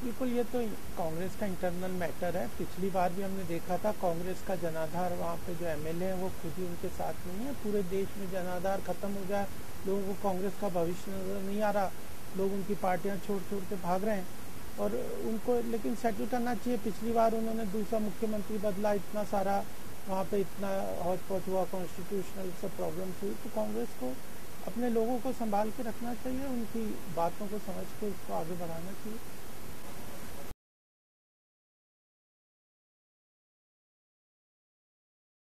बिल्कुल, ये तो कांग्रेस का इंटरनल मैटर है। पिछली बार भी हमने देखा था, कांग्रेस का जनाधार वहाँ पे जो एमएलए हैं वो खुद ही उनके साथ नहीं है। पूरे देश में जनाधार खत्म हो जाए, लोगों को कांग्रेस का भविष्य नजर नहीं आ रहा, लोग उनकी पार्टियां छोड़ छोड़ के भाग रहे हैं। और उनको लेकिन सेटल करना चाहिए। पिछली बार उन्होंने दूसरा मुख्यमंत्री बदला, इतना सारा वहाँ पे इतना हौच पौच हुआ, कॉन्स्टिट्यूशनल सब प्रॉब्लम्स हुई। तो कांग्रेस को अपने लोगों को संभाल के रखना चाहिए, उनकी बातों को समझ के उसको आगे बढ़ाना चाहिए।